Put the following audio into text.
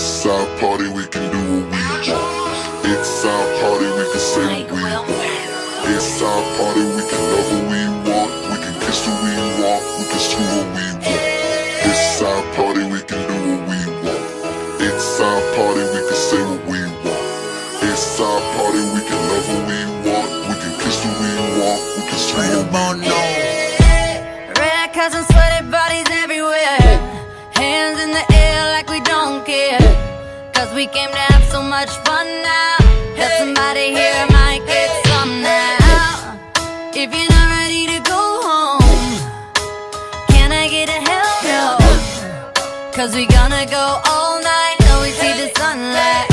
It's our party, we can do what we want. It's our party, we can say what we want. It's our party, we can love what we want. We can kiss who we want, we can screw what we want. It's our party, we can do what we want. It's our party, we can say what we want. It's our party, we can love what we want. We can kiss who we want, we can screw what we want. Red cups and sweaty bodies everywhere, hands in the air like we don't care. Cause we came to have so much fun now, that somebody here might get some now. If you're not ready to go home, can I get a hell no? Cause we gonna go all night till we see the sunlight.